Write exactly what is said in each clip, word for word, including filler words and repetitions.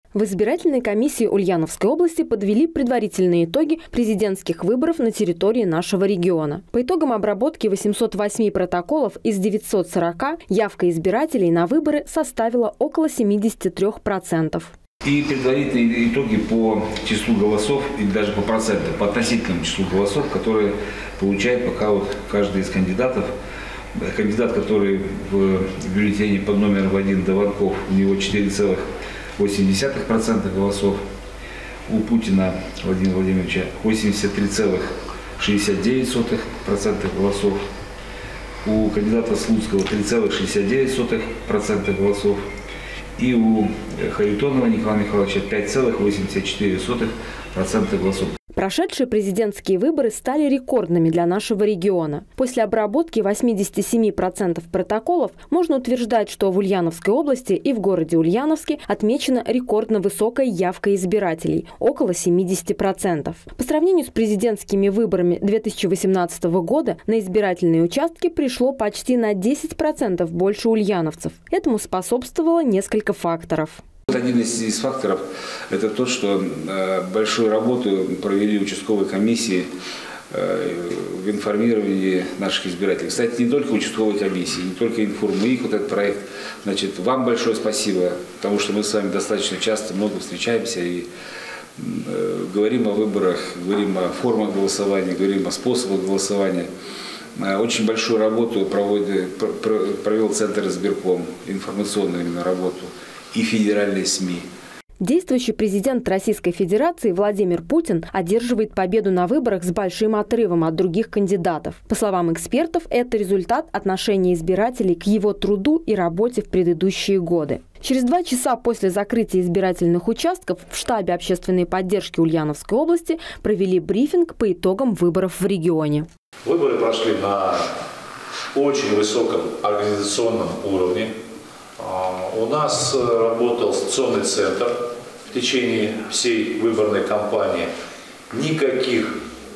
В избирательной комиссии Ульяновской области подвели предварительные итоги президентских выборов на территории нашего региона. По итогам обработки восьмисот восьми протоколов из девятисот сорока явка избирателей на выборы составила около семидесяти трёх процентов. И предварительные итоги по числу голосов, или даже по процентам, по относительному числу голосов, которые получает пока вот каждый из кандидатов. Кандидат, который в бюллетене под номером один Даванков, у него четыре целых восемь десятых процента голосов, у Путина Владимира Владимировича восемьдесят три целых шестьдесят девять сотых процента голосов, у кандидата Слуцкого три целых шестьдесят девять сотых процента голосов и у Харитонова Николая Михайловича пять целых восемьдесят четыре сотых процента голосов. Прошедшие президентские выборы стали рекордными для нашего региона. После обработки восьмидесяти семи процентов протоколов можно утверждать, что в Ульяновской области и в городе Ульяновске отмечена рекордно высокая явка избирателей – около семидесяти процентов. По сравнению с президентскими выборами две тысячи восемнадцатого года на избирательные участки пришло почти на десять процентов больше ульяновцев. Этому способствовало несколько факторов. Один из, из факторов – это то, что э, большую работу провели участковые комиссии э, в информировании наших избирателей. Кстати, не только участковые комиссии, не только информик, вот этот проект. Значит, вам большое спасибо, потому что мы с вами достаточно часто много встречаемся и э, говорим о выборах, говорим о формах голосования, говорим о способах голосования. Очень большую работу проводит, провел Центр избирком, информационную именно работу. И федеральные СМИ. Действующий президент Российской Федерации Владимир Путин одерживает победу на выборах с большим отрывом от других кандидатов. По словам экспертов, это результат отношения избирателей к его труду и работе в предыдущие годы. Через два часа после закрытия избирательных участков в штабе общественной поддержки Ульяновской области провели брифинг по итогам выборов в регионе. Выборы прошли на очень высоком организационном уровне. У нас работал стационный центр в течение всей выборной кампании. Никаких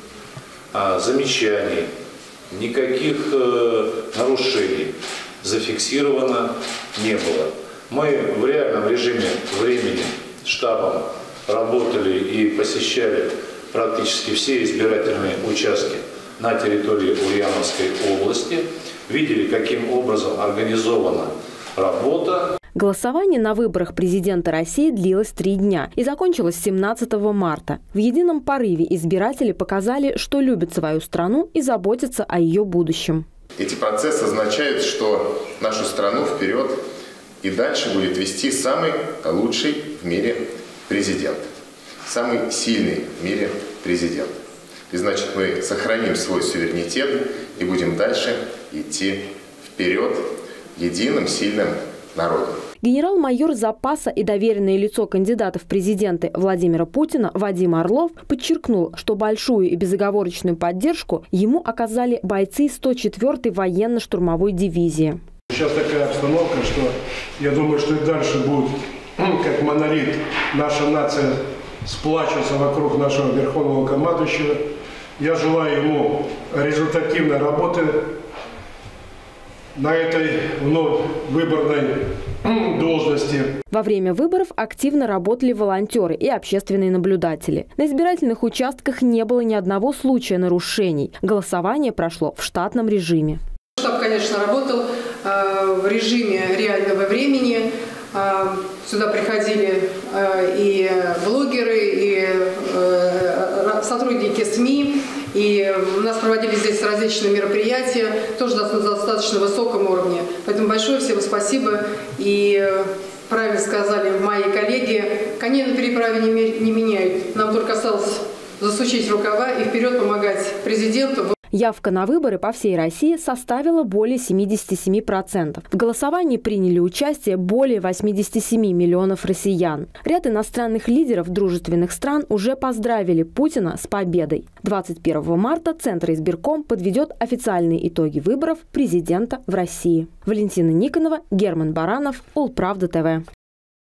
а, замечаний, никаких э, нарушений зафиксировано не было. Мы в реальном режиме времени штабом работали и посещали практически все избирательные участки на территории Ульяновской области. Видели, каким образом организована работа. Голосование на выборах президента России длилось три дня и закончилось семнадцатого марта. В едином порыве избиратели показали, что любят свою страну и заботятся о ее будущем. Эти процессы означают, что нашу страну вперед и дальше будет вести самый лучший в мире президент, самый сильный в мире президент. И значит, мы сохраним свой суверенитет и будем дальше идти вперед единым сильным народом. Генерал-майор запаса и доверенное лицо кандидата в президенты Владимира Путина Вадим Орлов подчеркнул, что большую и безоговорочную поддержку ему оказали бойцы сто четвёртой военно-штурмовой дивизии. Сейчас такая обстановка, что я думаю, что и дальше будет, как монолит, наша нация сплачется вокруг нашего верховного командующего. Я желаю ему результативной работы на этой вновь выборной должности. Во время выборов активно работали волонтеры и общественные наблюдатели. На избирательных участках не было ни одного случая нарушений. Голосование прошло в штатном режиме. Штаб, конечно, работал э, в режиме реального времени. Э, сюда приходили э, и блогеры, и э, сотрудники СМИ. И у нас проводились здесь различные мероприятия, тоже на достаточно высоком уровне. Поэтому большое всем спасибо. И правильно сказали мои коллеги, коней на переправе не, не меняют. Нам только осталось засучить рукава и вперед помогать президенту. Явка на выборы по всей России составила более семидесяти семи процентов. В голосовании приняли участие более восьмидесяти семи миллионов россиян. Ряд иностранных лидеров дружественных стран уже поздравили Путина с победой. двадцать первого марта Центр избирком подведет официальные итоги выборов президента в России. Валентина Никонова, Герман Баранов, Улправда ТВ.